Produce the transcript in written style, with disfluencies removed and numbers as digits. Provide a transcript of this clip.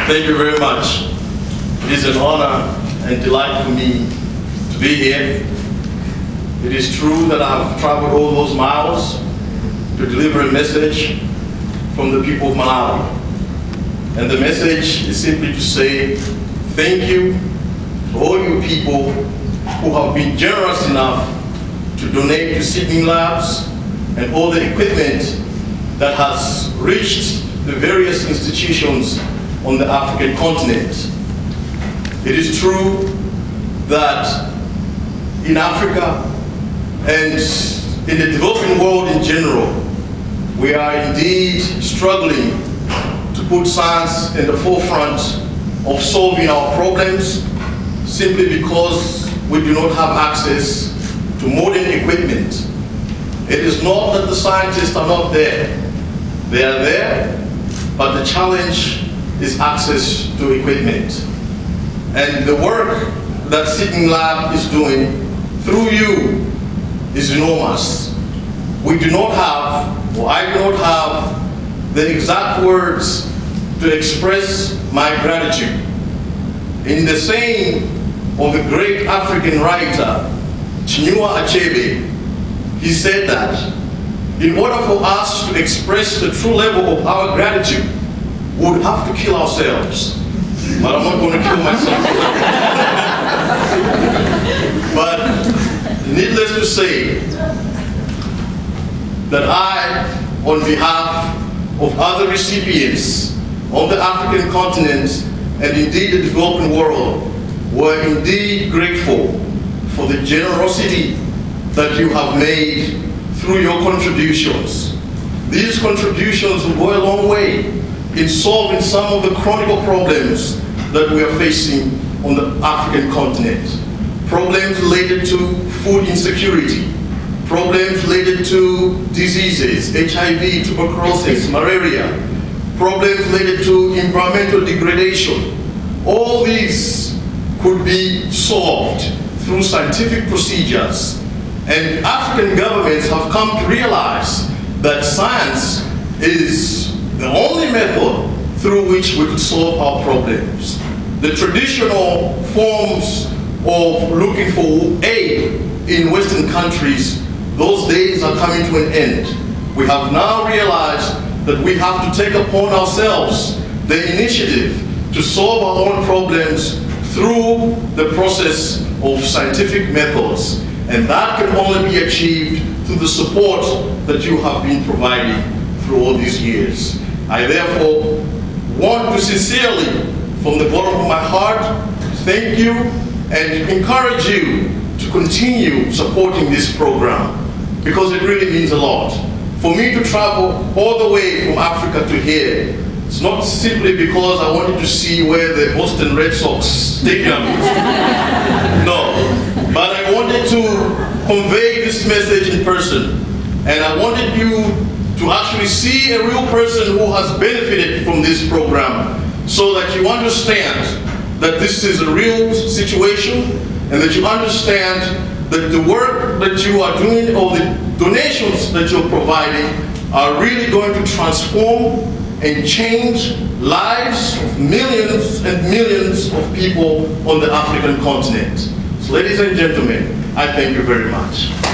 Thank you very much. It is an honor and delight for me to be here. It is true that I've traveled all those miles to deliver a message from the people of Malawi. And the message is simply to say thank you to all you people who have been generous enough to donate to Seedling Labs and all the equipment that has reached the various institutions on the African continent. It is true that in Africa and in the developing world in general, we are indeed struggling to put science in the forefront of solving our problems simply because we do not have access to modern equipment. It is not that the scientists are not there. They are there, but the challenge is access to equipment. And the work that Seedling Lab is doing through you is enormous. We do not have, or I do not have, the exact words to express my gratitude. In the saying of the great African writer, Chinua Achebe, he said that in order for us to express the true level of our gratitude, we would have to kill ourselves. But I'm not going to kill myself. But needless to say, that I, on behalf of other recipients on the African continent and indeed the developing world, were indeed grateful for the generosity that you have made through your contributions. These contributions will go a long way in solving some of the chronic problems that we are facing on the African continent. Problems related to food insecurity, problems related to diseases, HIV, tuberculosis, malaria, problems related to environmental degradation. All these could be solved through scientific procedures. And African governments have come to realize that science is the only method through which we could solve our problems. The traditional forms of looking for aid in Western countries, those days are coming to an end. We have now realized that we have to take upon ourselves the initiative to solve our own problems through the process of scientific methods. And that can only be achieved through the support that you have been providing through all these years. I therefore want to sincerely, from the bottom of my heart, thank you and encourage you to continue supporting this program, because it really means a lot. For me to travel all the way from Africa to here, it's not simply because I wanted to see where the Boston Red Sox stadium is. No, but I wanted to convey this message in person. And I wanted you to actually see a real person who has benefited from this program, so that you understand that this is a real situation, and that you understand that the work that you are doing, or the donations that you're providing, are really going to transform and change lives of millions and millions of people on the African continent. So ladies and gentlemen, I thank you very much.